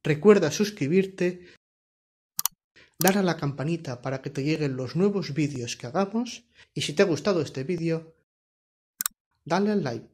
Recuerda suscribirte, dar a la campanita para que te lleguen los nuevos vídeos que hagamos y si te ha gustado este vídeo, dale al like.